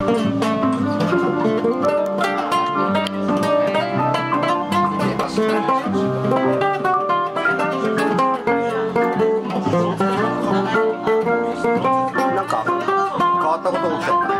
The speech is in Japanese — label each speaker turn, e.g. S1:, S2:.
S1: なんか変わったこと起きちゃった。